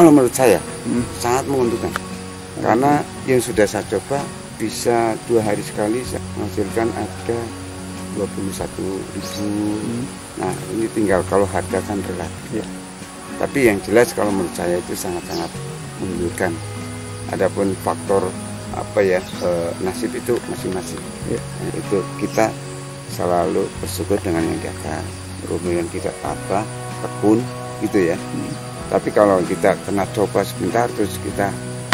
Kalau menurut saya sangat menguntungkan. Karena yang sudah saya coba bisa 2 hari sekali saya menghasilkan ada 21.000. Nah ini tinggal kalau harga kan relatif. Ya. Tapi yang jelas kalau menurut saya itu sangat-sangat menunjukkan. Adapun faktor nasib itu masing-masing. Ya. Nah, itu kita selalu bersyukur dengan yang di atas. Kemudian kita apa tekun gitu ya. Tapi kalau kita kena coba sebentar terus kita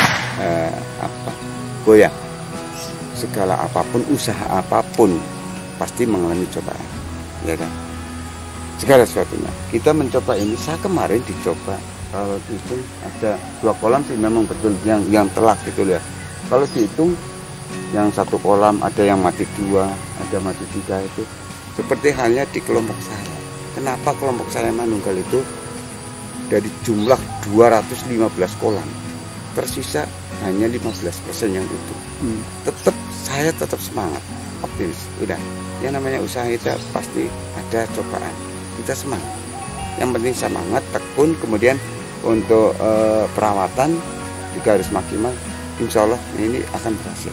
goyah, segala apapun, usaha apapun pasti mengalami cobaan, ya kan? Segala sesuatunya. Kita mencoba ini, saya kemarin dicoba, kalau dihitung ada 2 kolam sih memang betul yang telak gitu ya. Kalau dihitung yang 1 kolam ada yang mati 2, ada mati 3 itu. Seperti halnya di kelompok saya. Kenapa kelompok saya Manunggal itu dari jumlah 215 kolam tersisa hanya 15% yang utuh. Saya tetap semangat, optimis. Udah, yang namanya usaha kita pasti ada cobaan. Kita semangat. Yang penting semangat, tekun. Kemudian untuk perawatan juga harus maksimal. Insya Allah ini akan berhasil.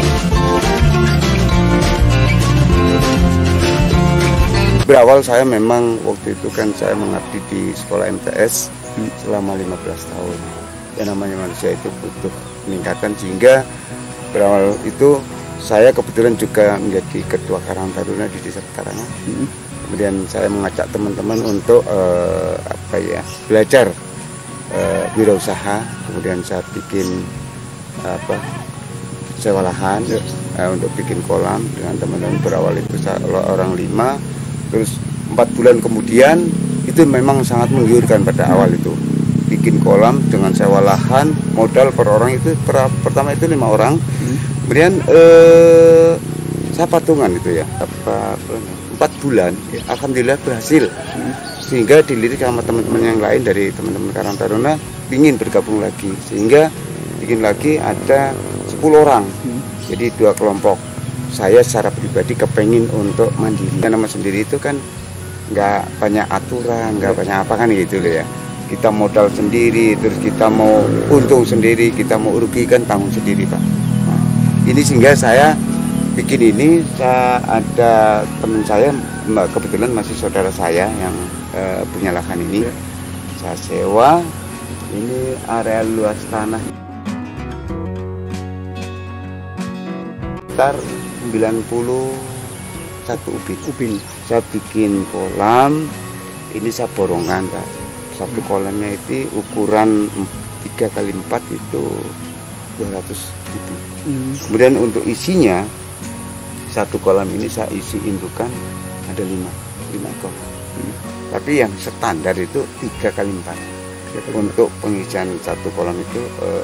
Berawal saya memang waktu itu kan saya mengabdi di sekolah MTS selama 15 tahun. Yang namanya manusia itu butuh peningkatan, sehingga berawal itu saya kebetulan juga menjadi ketua Karang Taruna di Desa Karangan. Kemudian saya mengajak teman-teman untuk belajar wirausaha. Kemudian saya bikin sewa lahan untuk bikin kolam dengan teman-teman. Berawal itu orang 5. Terus 4 bulan kemudian itu memang sangat menggiurkan pada awal itu. Bikin kolam dengan sewa lahan, modal per orang itu pertama itu 5 orang. Kemudian saya patungan itu ya, 4 bulan, ya, alhamdulillah berhasil. Sehingga dilirik sama teman-teman yang lain dari teman-teman Karang Taruna ingin bergabung lagi. Sehingga bikin lagi ada 10 orang. Jadi 2 kelompok. Saya secara pribadi kepengin untuk mandiri. Nama sendiri itu kan nggak banyak aturan, nggak banyak apa kan gitu loh ya. Kita modal sendiri, terus kita mau untung sendiri, kita mau rugi kan tanggung sendiri Pak. Nah, ini sehingga saya bikin ini, ada teman saya, kebetulan masih saudara saya yang punya lahan ini. Saya sewa, ini area luas tanah sekitar 91 ubin. Saya bikin kolam, ini saya borongan Pak. 1 kolamnya itu ukuran 3x4 itu 200.000. Kemudian untuk isinya 1 kolam ini saya isi indukan ada 5 ekor. Tapi yang standar itu 3x4. Untuk pengisian 1 kolam itu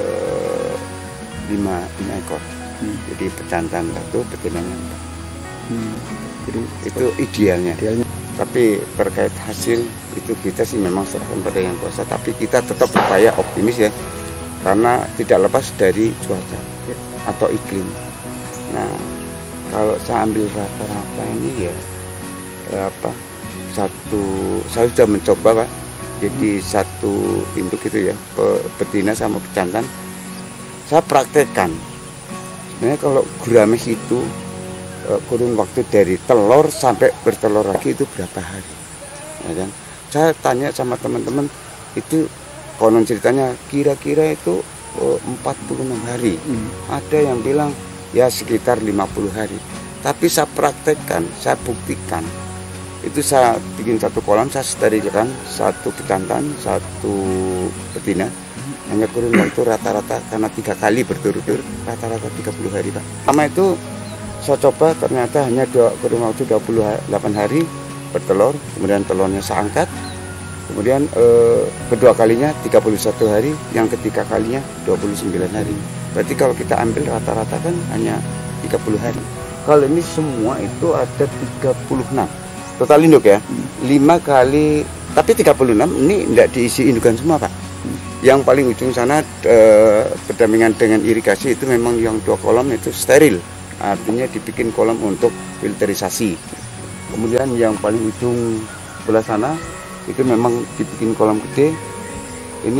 5 ekor. Jadi pecantan 1, betinanya 4. Jadi itu idealnya. Tapi terkait hasil itu kita sih memang serahkan pada yang kuasa. Tapi kita tetap berupaya optimis ya, karena tidak lepas dari cuaca atau iklim. Nah, kalau saya ambil rata-rata ini ya saya sudah mencoba Pak. Jadi 1 induk itu ya, betina sama pejantan saya praktekkan. Sebenarnya kalau gurame itu kurun waktu dari telur sampai bertelur lagi itu berapa hari, ya kan? Saya tanya sama teman-teman itu, konon ceritanya kira-kira itu 46 hari. Ada yang bilang ya sekitar 50 hari. Tapi saya praktekkan, saya buktikan. Itu saya bikin 1 kolam, saya sterilkan 1 pejantan, 1 betina. Hanya kurun waktu rata-rata karena 3 kali berturut-turut, rata-rata 30 hari Pak. Sama itu saya coba, ternyata hanya kurun waktu 28 hari bertelur. Kemudian telurnya saya angkat. Kemudian kedua kalinya 31 hari, yang ketiga kalinya 29 hari. Berarti kalau kita ambil rata-rata kan hanya 30 hari. Kalau ini semua itu ada 36 total induk ya. 5 kali, tapi 36 ini tidak diisi indukan semua Pak. Yang paling ujung sana berdampingan dengan irigasi itu memang yang 2 kolam itu steril. Artinya dibikin kolam untuk filterisasi. Kemudian yang paling ujung sebelah sana itu memang dibikin kolam gede. Ini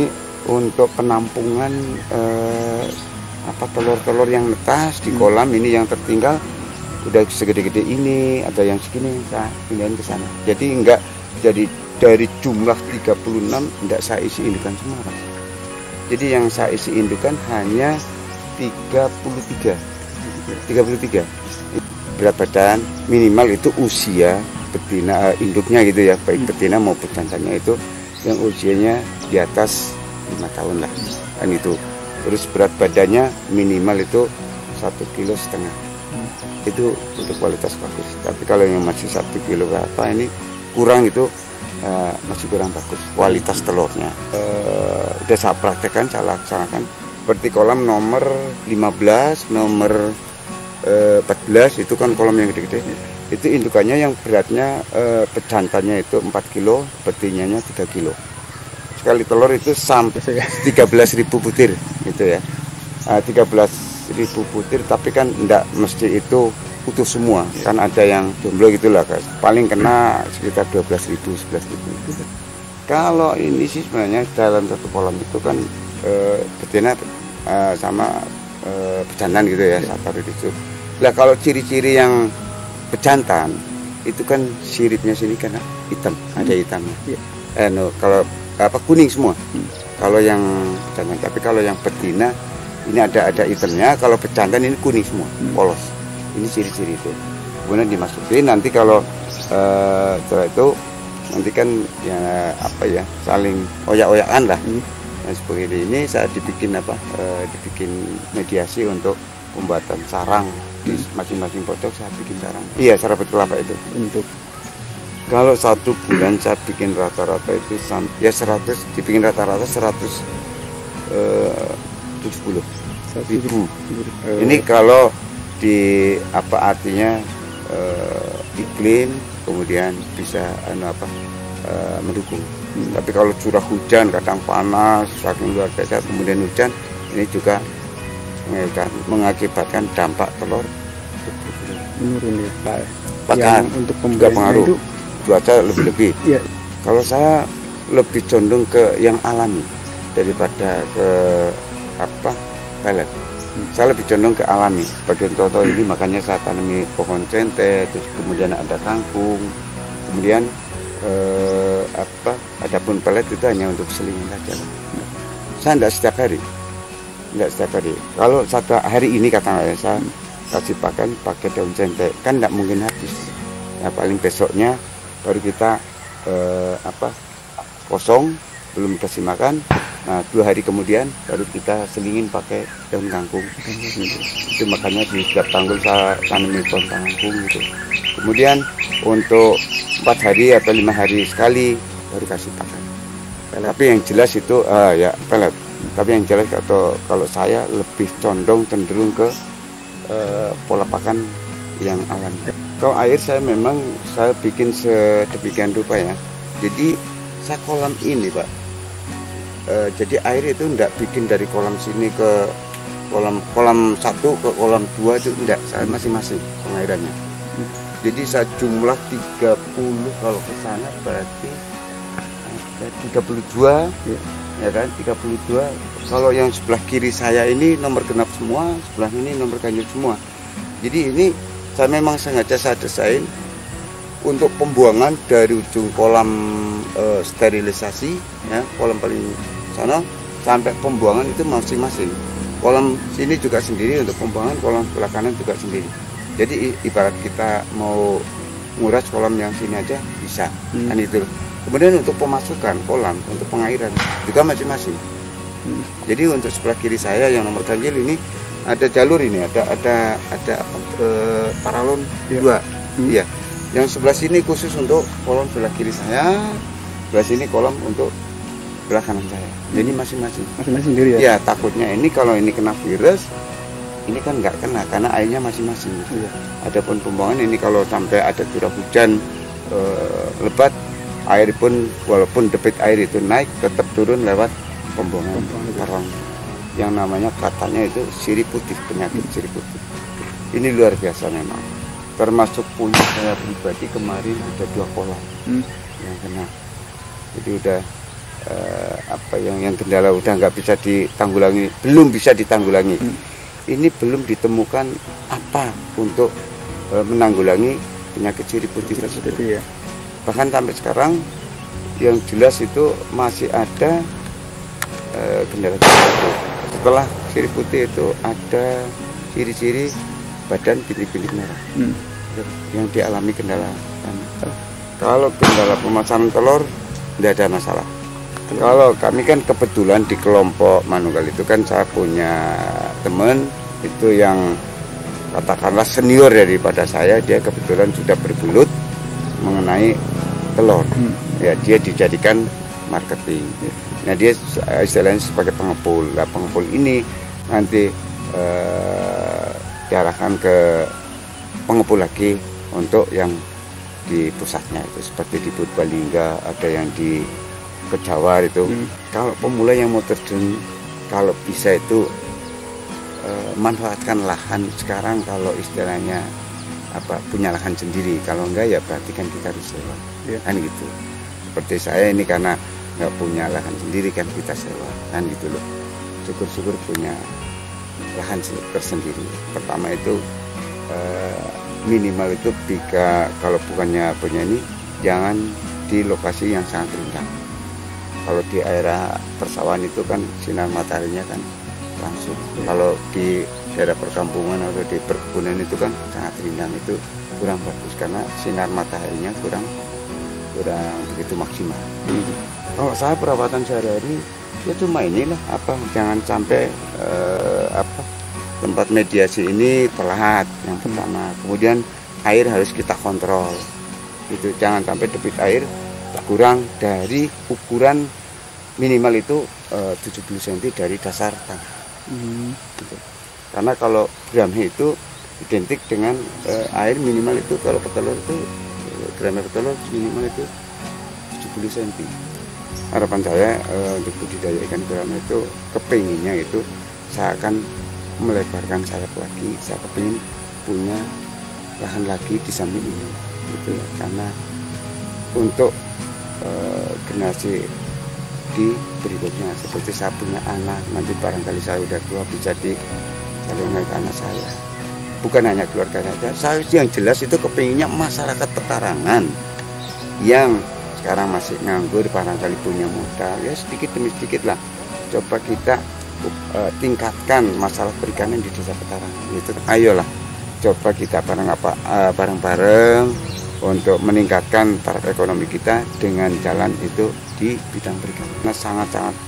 untuk penampungan telur-telur yang netas di kolam ini yang tertinggal udah segede-gede ini, ada yang segini saya pindahin ke sana. Jadi enggak, jadi dari jumlah 36 enggak saya isi indukan semua, Pak. Jadi yang saya isi indukan hanya 33. Berat badan minimal itu usia betina induknya gitu ya, baik betina maupun jantannya itu yang usianya di atas 5 tahun lah kan itu. Terus berat badannya minimal itu 1,5 kilo. Itu untuk kualitas bagus. Tapi kalau yang masih 1 kilo ke apa ini kurang, itu masih kurang bagus kualitas telurnya. Udah saya praktekkan, saya laksanakan seperti kolam nomor 15, nomor 14 itu kan kolam yang gede-gede. Itu indukannya yang beratnya pejantannya itu 4 kilo, betinanya 3 kilo. Sekali telur itu sampai 13.000 butir gitu ya. 13.000 butir, tapi kan enggak mesti itu utuh semua, kan ada yang jomblo gitulah, guys. Paling kena sekitar 12.000, 11.000. Kalau ini sih sebenarnya dalam satu kolam itu kan betina sama pejantan gitu ya, saya taruh di situ. Nah kalau ciri-ciri yang pejantan itu kan siripnya sini kan hitam, ada hitamnya. Kalau kuning semua. Kalau yang pejantan, tapi kalau yang betina ini ada hitamnya. Kalau pejantan ini kuning semua, polos. Ini ciri-ciri itu. Kemudian dimasukin, nanti kalau setelah itu nanti kan ya saling oyak-oyakan lah. Nah, seperti ini saya dibikin dibikin mediasi untuk pembuatan sarang di masing-masing pojok. Saya bikin sarang. Iya, saraput kelapa itu. Untuk kalau 1 bulan saya bikin rata-rata itu ya 100, dibikin rata-rata 170.000. Ini kalau di artinya iklim kemudian bisa mendukung. Tapi kalau curah hujan, kadang panas saking luar biasa, kemudian hujan, ini juga mengakibatkan dampak telur menurun ya, Pak. Bahkan untuk juga pengaruh cuaca lebih-lebih. Ya. Kalau saya lebih condong ke yang alami daripada ke pelet. Saya lebih condong ke alami. Sebagai contoh ini makanya saya tanami pohon cente, terus kemudian ada kangkung, kemudian adapun pelet itu hanya untuk selingan saja. Saya tidak setiap hari. Kalau satu hari ini katakanlah saya kasih pakai daun cente, kan tidak mungkin habis. Nah, paling besoknya baru kita kosong, belum kasih makan. Nah, 2 hari kemudian baru kita selingin pakai daun kangkung. Itu makanya di setiap tanggul saya tanami pohon kangkung gitu. Kemudian untuk 4 hari atau 5 hari sekali baru kasih pakan. Tapi yang jelas itu ya pelet. Tapi yang jelas kalau saya lebih cenderung ke pola pakan yang alami. Kalau air saya bikin sedemikian rupa ya. Jadi saya kolam ini, Pak. Jadi air itu enggak bikin dari kolam sini ke kolam 1 ke kolam 2 itu enggak, saya masing-masing pengairannya. Jadi saya jumlah 30, kalau ke sana berarti ada 32 ya kan, 32. Kalau yang sebelah kiri saya ini nomor genap semua, sebelah ini nomor ganjil semua. Jadi ini saya memang sengaja saya desain untuk pembuangan dari ujung kolam sterilisasi ya, kolam paling sana sampai pembuangan itu masing-masing. Kolam sini juga sendiri untuk pembuangan, kolam sebelah kanan juga sendiri. Jadi ibarat kita mau nguras kolam yang sini aja bisa, kan itu. Kemudian untuk pemasukan kolam, untuk pengairan juga masing-masing. Jadi untuk sebelah kiri saya yang nomor ganjil ini ada jalur ini, ada paralon 2. Iya. Yang sebelah sini khusus untuk kolam sebelah kiri saya, sebelah sini kolam untuk sebelah kanan saya. Jadi masing-masing sendiri ya. Ya, takutnya ini kalau ini kena virus, ini kan nggak kena karena airnya masing-masing. Iya. Adapun pembuangan ini kalau sampai ada curah hujan lebat, air pun walaupun debit air itu naik tetap turun lewat pembuangan karang. Yang namanya katanya itu sirip putih, penyakit sirip putih. Ini luar biasa memang. Termasuk punya saya pribadi kemarin ada 2 kolam yang kena. Jadi udah apa yang kendala udah nggak bisa ditanggulangi, belum bisa ditanggulangi. Ini belum ditemukan apa untuk menanggulangi penyakit sirip putih tersebut. Ya. Bahkan sampai sekarang yang jelas itu masih ada kendala-kendala itu. Setelah sirip putih itu ada ciri-ciri badan bintik-bintik merah yang dialami kendala. Kalau kendala pemasaran telur tidak ada masalah. Kalau kami kan kebetulan di kelompok Manunggal itu kan saya punya teman itu yang katakanlah senior daripada saya, dia kebetulan sudah bergelut mengenai telur. Ya, dia dijadikan marketing. Nah, dia istilahnya sebagai pengepul. Nah, pengepul ini nanti diarahkan ke pengepul lagi untuk yang di pusatnya itu, seperti di Purbalingga, ada yang di Kejawar itu. Kalau pemula yang mau terjun, kalau bisa itu manfaatkan lahan sekarang, kalau istilahnya apa, punya lahan sendiri. Kalau enggak ya berarti kan kita harus sewa, kan gitu. Seperti saya ini karena nggak punya lahan sendiri kan kita sewa, kan gitu loh. Syukur-syukur punya lahan tersendiri. Pertama itu minimal itu kalau bukannya punya ini, jangan di lokasi yang sangat rendah. Kalau di daerah persawahan itu kan sinar mataharinya kan langsung. Kalau di daerah perkampungan atau di perkebunan itu kan sangat rindang, itu kurang bagus karena sinar mataharinya kurang begitu maksimal. Kalau saya perawatan sehari-hari ya cuma inilah apa, jangan sampai tempat mediasi ini telat yang pertama. Kemudian air harus kita kontrol. Itu jangan sampai debit air kurang dari ukuran minimal itu 70 cm dari dasar tanah. Gitu. Karena kalau gramnya itu identik dengan air minimal itu, kalau petelur itu gramnya petelur minimal itu 70 cm. Harapan saya untuk budidaya ikan gurame itu kepinginnya itu saya akan melebarkan sayap lagi. Saya kepingin punya lahan lagi di samping ini, gitu ya. Karena untuk generasi di berikutnya, seperti saya punya anak, nanti barangkali saya udah tua bisa disalurkan ke anak saya. Bukan hanya keluarga saya yang jelas itu kepinginnya masyarakat petarangan yang sekarang masih nganggur, barangkali punya modal, ya sedikit demi sedikit lah. Coba kita tingkatkan masalah perikanan di desa petarangan. Itu ayolah, coba kita bareng-bareng untuk meningkatkan taraf ekonomi kita dengan jalan itu di bidang perikanan. Nah, sangat-sangat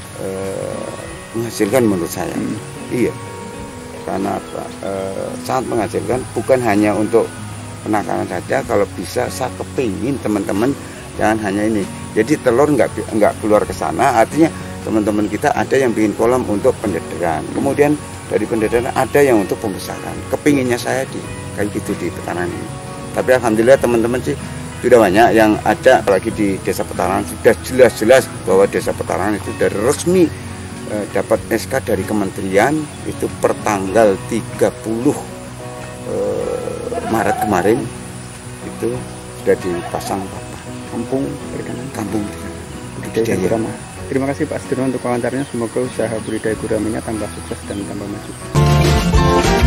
menghasilkan menurut saya. Iya, karena sangat menghasilkan, bukan hanya untuk penangkaran saja. Kalau bisa saya kepingin teman-teman jangan hanya ini. Jadi telur nggak keluar ke sana, artinya teman-teman kita ada yang bikin kolam untuk pendederan. Kemudian dari pendederan ada yang untuk pembesaran. Kepinginnya saya kayak gitu di petarangan ini. Tapi alhamdulillah teman-teman sih sudah banyak yang ada, apalagi di desa petarangan sudah jelas-jelas bahwa desa petarangan itu sudah resmi dapat SK dari kementerian itu per tanggal 30 Maret kemarin itu sudah dipasang kampung perikanan. Budidaya gurame. Terima kasih Pak Asdirno untuk wawancaranya. Semoga usaha budidaya guramenya tambah sukses dan tambah maju.